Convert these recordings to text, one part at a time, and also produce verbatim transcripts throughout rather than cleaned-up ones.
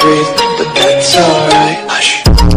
breathe, but that's alright. Hush.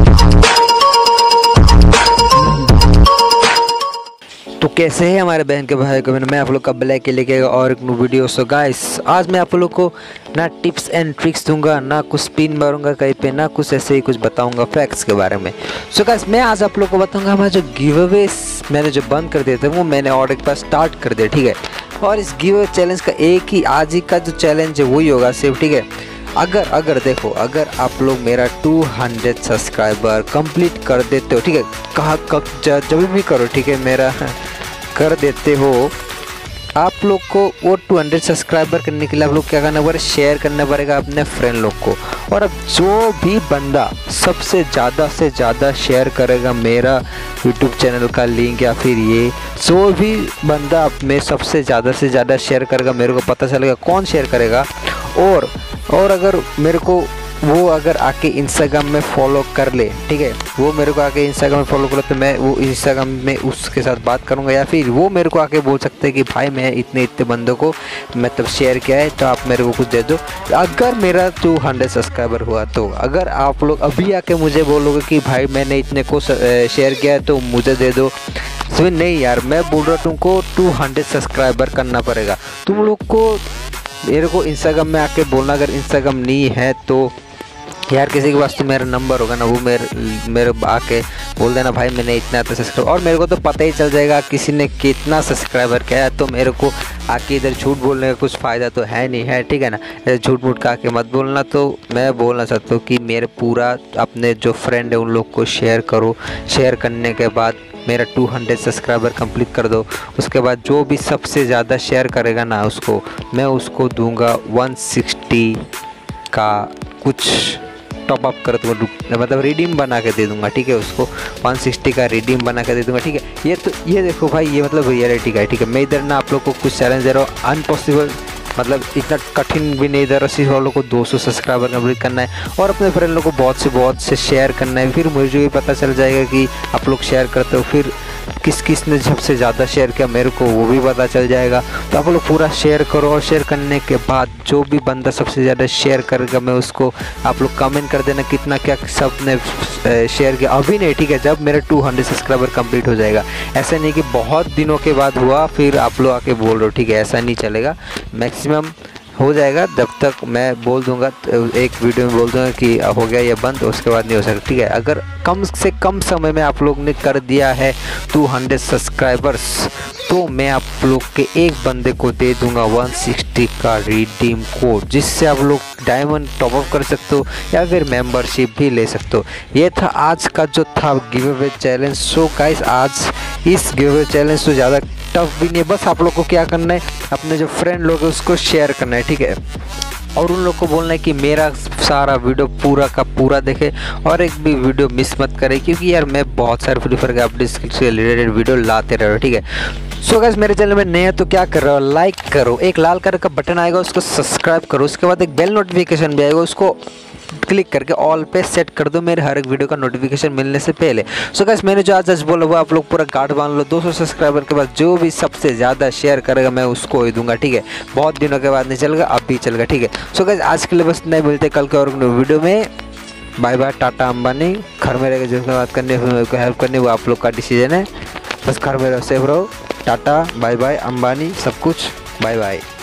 तो कैसे है हमारे बहन के भाई को मैं आप लोग का ब्लैक के लेके और एक न्यू वीडियो। सो गाइस आज मैं आप लोग को ना टिप्स एंड ट्रिक्स दूंगा, ना कुछ स्पिन मारूंगा कहीं पे, ना कुछ ऐसे ही कुछ बताऊंगा फैक्ट्स के बारे में। सो गाइस मैं आज आप लोग को बताऊंगा हमारे जो गिव अवेज मैंने जो बंद कर दिए थे वो मैंने और एक बार स्टार्ट कर दिया, ठीक है। और इस गिव अवे चैलेंज का एक ही आज ही का जो चैलेंज है वही होगा सिर्फ, ठीक है। अगर अगर देखो अगर आप लोग मेरा दो सौ सब्सक्राइबर कंप्लीट कर देते हो, ठीक है, कहा कब जब भी करो, ठीक है, मेरा कर देते हो, आप लोग को वो दो सौ सब्सक्राइबर करने के लिए आप लोग क्या करना पड़ेगा, शेयर करना पड़ेगा अपने फ्रेंड लोग को। और अब जो भी बंदा सबसे ज़्यादा से ज़्यादा शेयर करेगा मेरा यूट्यूब चैनल का लिंक, या फिर ये जो भी बंदा आप में सबसे ज़्यादा से ज़्यादा शेयर करेगा, मेरे को पता चलेगा कौन शेयर करेगा। और और अगर मेरे को वो अगर आके इंस्टाग्राम में फॉलो कर ले, ठीक है, वो मेरे को आके इंस्टाग्राम में फॉलो कर ले तो मैं वो इंस्टाग्राम में उसके साथ बात करूँगा, या फिर वो मेरे को आके बोल सकते हैं कि भाई मैं इतने इतने बंदों को मतलब शेयर किया है तो आप मेरे को कुछ दे दो। अगर मेरा दो सौ सब्सक्राइबर हुआ तो अगर आप लोग अभी आके मुझे बोलोगे कि भाई मैंने इतने को शेयर किया है तो मुझे दे दो, तो नहीं यार, मैं बोल रहा हूँ तुमको दो सौ सब्सक्राइबर करना पड़ेगा। तुम लोग को मेरे को इंस्टाग्राम में आके बोलना, अगर इंस्टाग्राम नहीं है तो यार किसी के पास तो मेरा नंबर होगा ना, वो मेरे मेरे आके बोल देना भाई मैंने इतना तो सब्सक्राइब, और मेरे को तो पता ही चल जाएगा किसी ने कितना सब्सक्राइबर किया है। तो मेरे को आके इधर झूठ बोलने का कुछ फ़ायदा तो है नहीं है, ठीक है ना। झूठ मूठ का आके मत बोलना। तो मैं बोलना चाहता हूँ कि मेरे पूरा अपने जो फ्रेंड है उन लोग को शेयर करो, शेयर करने के बाद मेरा दो सौ सब्सक्राइबर कंप्लीट कर दो। उसके बाद जो भी सबसे ज़्यादा शेयर करेगा ना उसको मैं उसको दूंगा एक सौ साठ का कुछ टॉप अप कर दूँगा, मतलब रिडीम बना के दे दूँगा, ठीक है, उसको एक सौ साठ का रिडीम बना के दे दूँगा, ठीक है। ये तो ये देखो भाई, ये मतलब रियलिटी का है, ठीक है। मैं इधर ना आप लोग को कुछ चैलेंज दे रहा हूँ अनपॉसिबल, मतलब इतना कठिन भी नहीं दे रहा, सिर्फ आप लोग को दो सौ सब्सक्राइबर कंप्लीट करना है और अपने फ्रेंड लोग को बहुत से बहुत से शेयर करना है। फिर मुझे भी पता चल जाएगा कि आप लोग शेयर करते हो, फिर किस किस ने सबसे ज़्यादा शेयर किया मेरे को वो भी पता चल जाएगा। तो आप लोग पूरा शेयर करो, और शेयर करने के बाद जो भी बंदा सबसे ज़्यादा शेयर करेगा मैं उसको आप लोग कमेंट कर देना कितना क्या सब ने शेयर किया। अभी नहीं, ठीक है, जब मेरे दो सौ सब्सक्राइबर कंप्लीट हो जाएगा। ऐसा नहीं कि बहुत दिनों के बाद हुआ फिर आप लोग आके बोल रहे हो, ठीक है, ऐसा नहीं चलेगा। मैक्सिमम हो जाएगा जब तक मैं बोल दूंगा, एक वीडियो में बोल दूंगा कि हो गया ये बंद, उसके बाद नहीं हो सकता, ठीक है। अगर कम से कम समय में आप लोग ने कर दिया है दो सौ सब्सक्राइबर्स तो मैं आप लोग के एक बंदे को दे दूंगा एक सौ साठ का रिडीम कोड, जिससे आप लोग डायमंड टॉप अप कर सकते हो या फिर मेंबरशिप भी ले सकते हो। ये था आज का जो था give away challenge. So guys आज इस गिव अवे चैलेंज से ज़्यादा टफ भी नहीं है, बस आप लोग को क्या करना है, अपने जो फ्रेंड लोग हैं उसको शेयर करना है, ठीक है, और उन लोग को बोलना है कि मेरा सारा वीडियो पूरा का पूरा देखे और एक भी वीडियो मिस मत करे, क्योंकि यार मैं बहुत सारे फ्री फायर के अपडेट से रिलेटेड वीडियो लाते रह रहा हूँ, ठीक है। सो गाइस मेरे चैनल में नए हैं तो क्या कर रहे हो, लाइक करो, एक लाल कलर का बटन आएगा उसको सब्सक्राइब करो, उसके बाद एक बेल नोटिफिकेशन भी आएगा उसको क्लिक करके ऑल पे सेट कर दो मेरे हर एक वीडियो का नोटिफिकेशन मिलने से पहले। सो गाइस मैंने जो आज आज बोला वो आप लोग पूरा गार्ड बांध लो। दो सौ सब्सक्राइबर के बाद जो भी सबसे ज़्यादा शेयर करेगा मैं उसको ही दूंगा, ठीक है। बहुत दिनों के बाद नहीं चलेगा, अब भी चलेगा, ठीक है। सो गाइस आज के लिए बस नहीं, मिलते कल के और वीडियो में। Bye bye, tata Ambani. घर में रहेगा जिसमें बात करनी है को हेल्प करनी वो आप लोग का डिसीजन है, बस घर में रहो, सेफ रहो। टाटा बाय बाय अंबानी सब कुछ, बाय बाय।